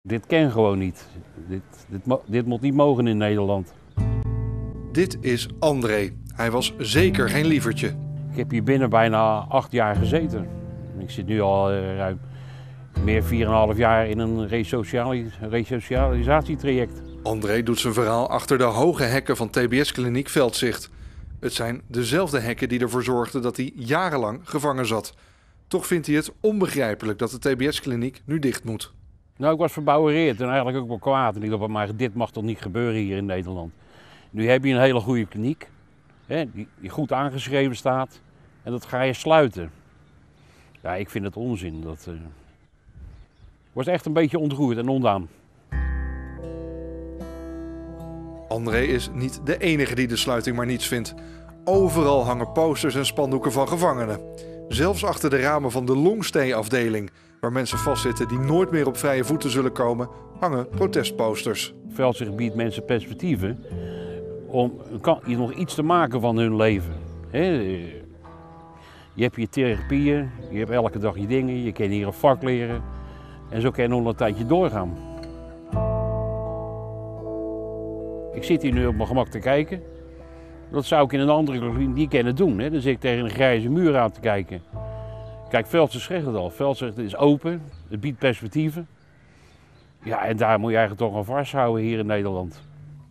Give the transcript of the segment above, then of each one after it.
Dit kan gewoon niet. Dit moet niet mogen in Nederland. Dit is André. Hij was zeker geen lievertje. Ik heb hier binnen bijna 8 jaar gezeten. Ik zit nu al ruim meer 4,5 jaar in een resocialisatietraject. André doet zijn verhaal achter de hoge hekken van TBS-kliniek Veldzicht. Het zijn dezelfde hekken die ervoor zorgden dat hij jarenlang gevangen zat. Toch vindt hij het onbegrijpelijk dat de TBS-kliniek nu dicht moet. Nou, ik was verbouwereerd en eigenlijk ook wel kwaad. En ik dacht, maar dit mag toch niet gebeuren hier in Nederland. Nu heb je een hele goede kliniek, hè, die goed aangeschreven staat. En dat ga je sluiten. Ja, ik vind het onzin. Ik was echt een beetje ontroerd en ondaan. André is niet de enige die de sluiting maar niets vindt. Overal hangen posters en spandoeken van gevangenen. Zelfs achter de ramen van de longstay-afdeling, waar mensen vastzitten die nooit meer op vrije voeten zullen komen, hangen protestposters. Veldzicht biedt mensen perspectieven om nog iets te maken van hun leven. Je hebt je therapieën, je hebt elke dag je dingen, je kan hier een vak leren. En zo kan je nog een tijdje doorgaan. Ik zit hier nu op mijn gemak te kijken. Dat zou ik in een andere kliniek niet kunnen doen. Dan zit ik tegen een grijze muur aan te kijken. Kijk, Veldzicht zegt het al. Veldzicht is open, het biedt perspectieven. Ja, en daar moet je eigenlijk toch aan vasthouden hier in Nederland.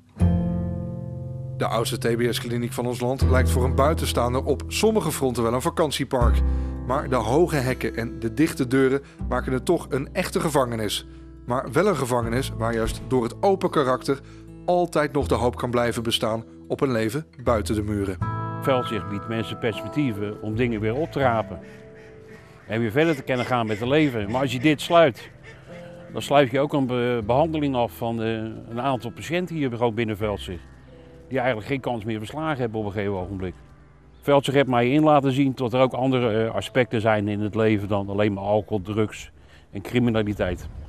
De oudste TBS-kliniek van ons land lijkt voor een buitenstaander op sommige fronten wel een vakantiepark. Maar de hoge hekken en de dichte deuren maken het toch een echte gevangenis. Maar wel een gevangenis waar juist door het open karakter altijd nog de hoop kan blijven bestaan op een leven buiten de muren. Veldzicht biedt mensen perspectieven om dingen weer op te rapen. En weer verder te kunnen gaan met het leven. Maar als je dit sluit, dan sluit je ook een behandeling af van een aantal patiënten hier gewoon binnen Veldzicht. Die eigenlijk geen kans meer verslagen hebben op een gegeven ogenblik. Veldzicht heeft mij in laten zien dat er ook andere aspecten zijn in het leven dan alleen maar alcohol, drugs en criminaliteit.